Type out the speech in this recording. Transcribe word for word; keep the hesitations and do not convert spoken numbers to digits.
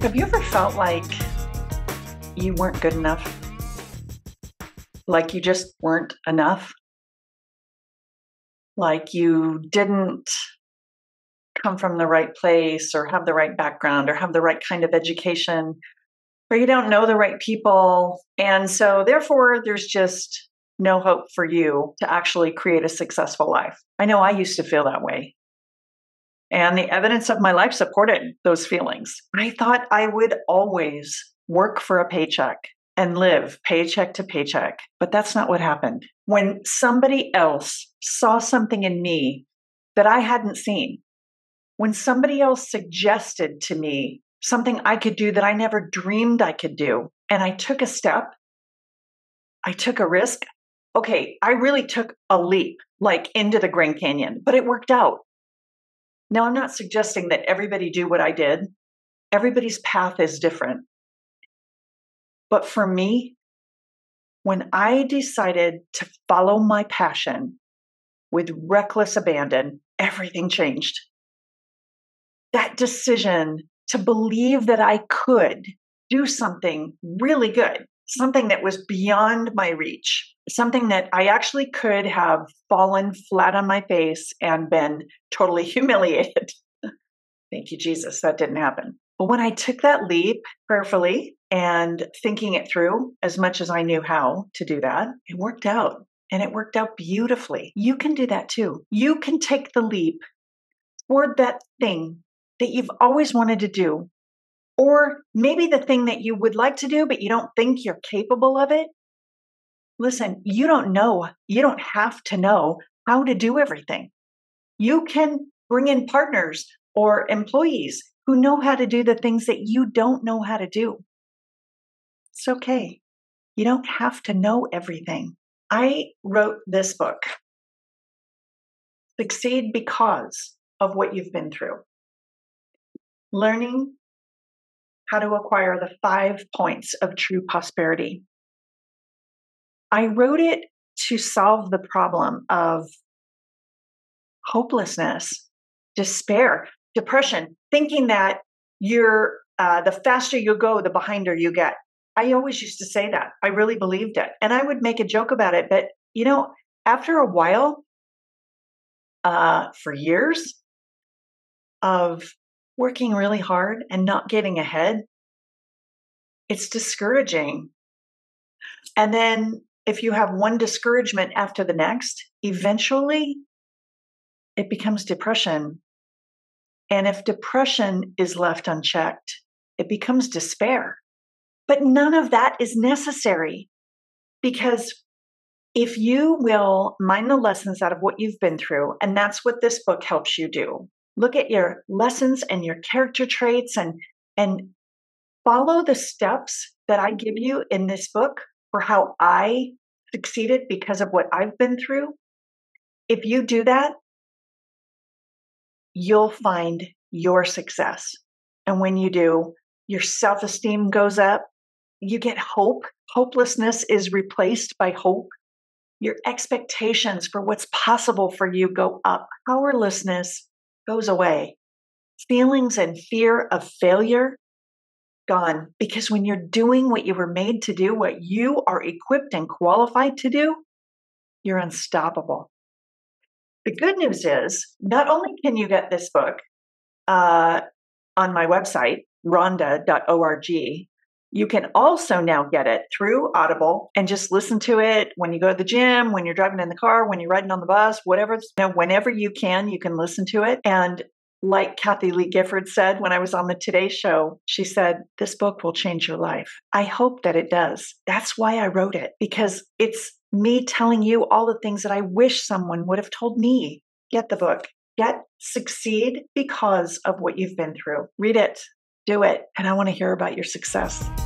Have you ever felt like you weren't good enough? Like you just weren't enough? Like you didn't come from the right place or have the right background or have the right kind of education, or you don't know the right people. And so therefore there's just no hope for you to actually create a successful life. I know I used to feel that way. And the evidence of my life supported those feelings. I thought I would always work for a paycheck and live paycheck to paycheck. But that's not what happened. When somebody else saw something in me that I hadn't seen, when somebody else suggested to me something I could do that I never dreamed I could do, and I took a step, I took a risk. Okay, I really took a leap, like into the Grand Canyon, but it worked out. Now, I'm not suggesting that everybody do what I did. Everybody's path is different. But for me, when I decided to follow my passion with reckless abandon, everything changed. That decision to believe that I could do something really good, something that was beyond my reach, something that I actually could have fallen flat on my face and been totally humiliated. Thank you, Jesus, that didn't happen. But when I took that leap prayerfully and thinking it through as much as I knew how to do that, it worked out. And it worked out beautifully. You can do that too. You can take the leap toward that thing that you've always wanted to do, or maybe the thing that you would like to do, but you don't think you're capable of it. Listen, you don't know, you don't have to know how to do everything. You can bring in partners or employees who know how to do the things that you don't know how to do. It's okay. You don't have to know everything. I wrote this book, Succeed Because of What You've Been Through. Learning how to acquire the five points of true prosperity. I wrote it to solve the problem of hopelessness, despair, depression, thinking that you're uh, the faster you go, the behinder you get. I always used to say that. I really believed it. And I would make a joke about it. But, you know, after a while, uh, for years of working really hard and not getting ahead, it's discouraging. And then if you have one discouragement after the next, eventually it becomes depression. And if depression is left unchecked, it becomes despair. But none of that is necessary, because if you will mine the lessons out of what you've been through, and that's what this book helps you do, look at your lessons and your character traits and, and follow the steps that I give you in this book for how I succeeded because of what I've been through. If you do that, you'll find your success. And when you do, your self-esteem goes up. You get hope. Hopelessness is replaced by hope. Your expectations for what's possible for you go up. Powerlessness goes away. Feelings and fear of failure, gone. Because when you're doing what you were made to do, what you are equipped and qualified to do, you're unstoppable. The good news is, not only can you get this book uh, on my website, rhonda dot org, you can also now get it through Audible and just listen to it when you go to the gym, when you're driving in the car, when you're riding on the bus, whatever. You know, whenever you can, you can listen to it. And like Kathy Lee Gifford said when I was on the Today Show, she said, this book will change your life. I hope that it does. That's why I wrote it, because it's me telling you all the things that I wish someone would have told me. Get the book. Get Succeed Because of What You've Been Through. Read it. Do it. And I want to hear about your success.